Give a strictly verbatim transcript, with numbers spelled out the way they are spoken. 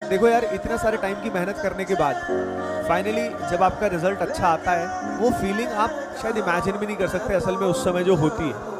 देखो यार, इतने सारे टाइम की मेहनत करने के बाद फाइनली जब आपका रिजल्ट अच्छा आता है, वो फीलिंग आप शायद इमेजिन भी नहीं कर सकते असल में उस समय जो होती है।